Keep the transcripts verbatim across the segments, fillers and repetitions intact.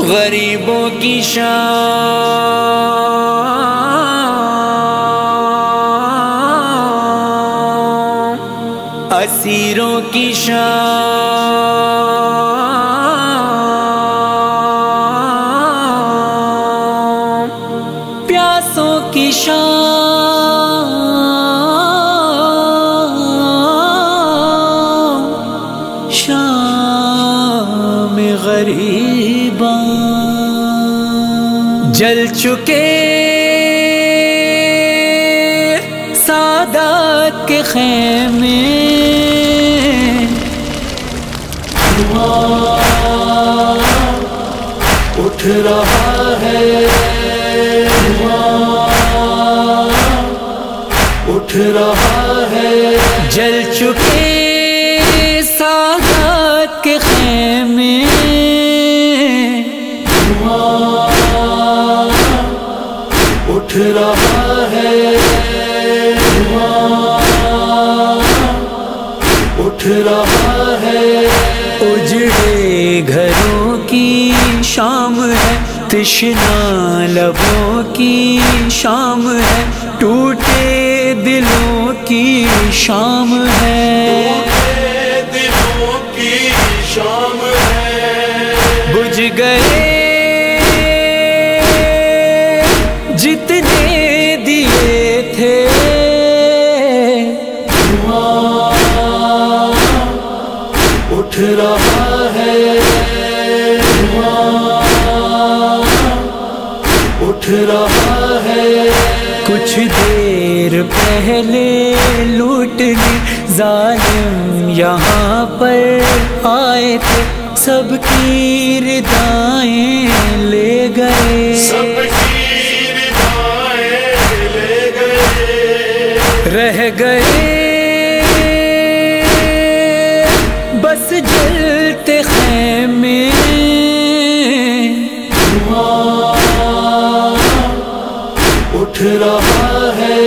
غریبوں کی شام، اسیروں کی شام، پیاسوں کی شام، شام غریباں۔ جل چکے سادات کے خیمے، دھواں اٹھ رہا ہے، دھواں اٹھ رہا ہے۔ جل چکے سادات کے خیمے، دھواں اٹھ رہا ہے، دھواں اٹھ رہا ہے۔ اجڑے گھروں کی شام ہے، تشنا لبوں کی شام ہے، ٹوٹے دلوں کی شام ہے، ٹوٹے دلوں کی شام ہے۔ بجھ گئے جتنے دیے تھے، دھواں اٹھ رہا ہے، دھواں اٹھ رہا ہے۔ کچھ دیر پہلے لوٹنے ظالم یہاں پر آئے تھے، سب کی ردائیں لے گئے، سب کی ردائیں لے گئے۔ رہ گئے بس جلتے خیمے، دھواں اٹھ رہا ہے،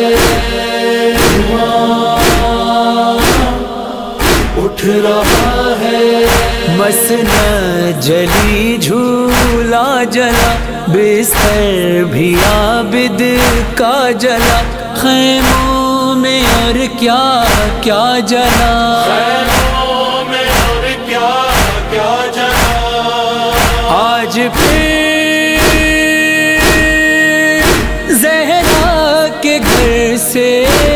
دھواں اٹھ رہا ہے۔ مسند جلی جھولا جلا، بستر بھی عابد کا جلا، خیموں میں اور کیا کیا جلا، خیموں میں اور کیا کیا جلا۔ آج پھر زہرا کے گھر سے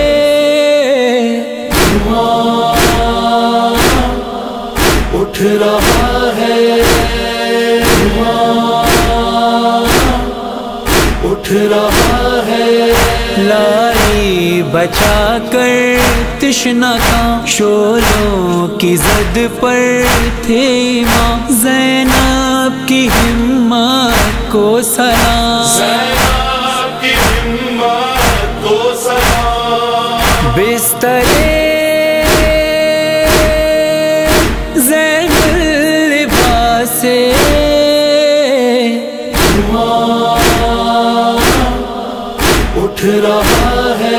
دھواں اٹھ رہا ہے، دھواں اٹھ رہا ہے۔ لائی بچا کر تشنا کا، شولوں کی زد پر تھے ماں، زینب کی ہمت کو سلام، زینب کی ہمت کو سلام۔ بسترے زین اللباس سے، دھواں اٹھ رہا ہے،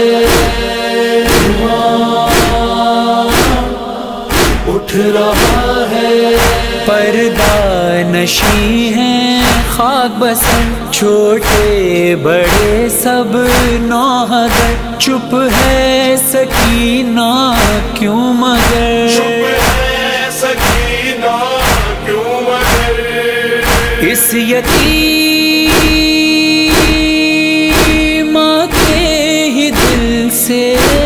دھواں اٹھ رہا ہے۔ پردہ نشیں ہیں خاک بسر، چھوٹے بڑے سب نوحگر، چپ ہے سکینہ کیوں مگر، چپ ہے سکینہ کیوں مگر۔ اس یتیم کے ہی دل سے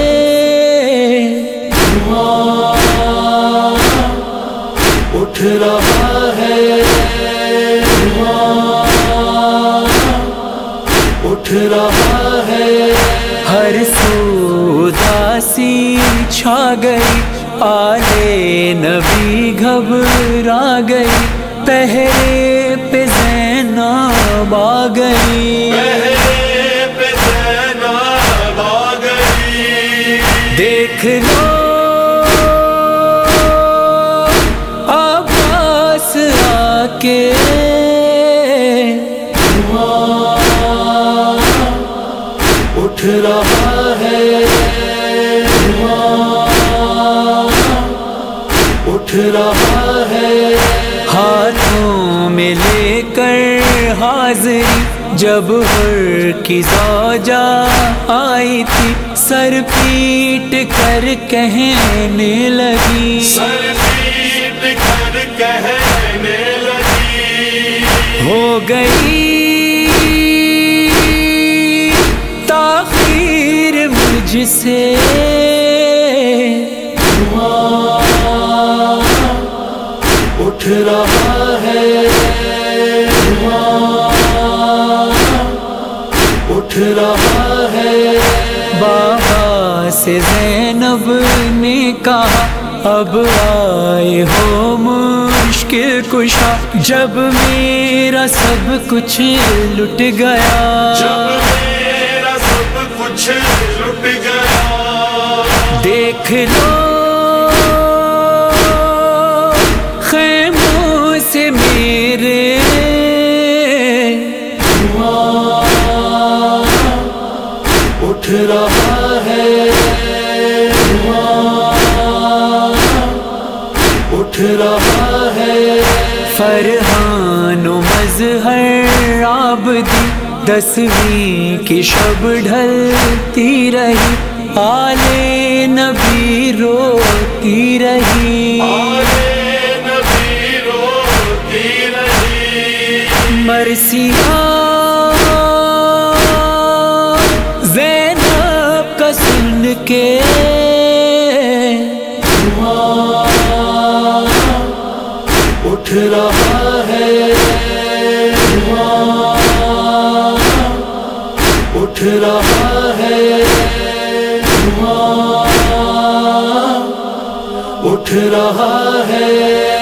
دھواں اٹھ رہا ہے، دھواں اٹھ رہا ہے۔ ہر سو اداسی چھا گئی، آلے نبی گھبرا گئی، پہرے پہ زینب آ گئی، پہرے پہ زینب آ گئی۔ دیکھ لو عباس آ کے، دھواں اٹھ رہا ہے، دھواں اٹھ رہا ہے۔ ہاتھوں میں لے کر حاضری جب حر کی زوجہ آئی تھی، سر پیٹ کر کہنے لگی، سر پیٹ کر کہنے لگی، ہو گئی تاخیر مجھ سے، دھواں اٹھ رہا ہے، دھواں اٹھ رہا ہے۔ بابا سے زینب نے کہا اب آئے ہو مشکل کشا، جب میرا سب کچھ لٹ گیا، جب میرا سب کچھ لٹ گیا، دیکھ لو خیموں سے میرے دھواں اٹھ رہا ہے، دھواں اٹھ رہا ہے۔ فرحان و مظہر عابدی دسویں کی شب ڈھلتی رہی، آل نبی روتی رہی، آلے نبی روتی رہی، مرثیہ زینب کا سن کے دھواں اٹھ رہا ہے، دھواں اٹھ رہا ہے، دھواں اٹھ رہا ہے۔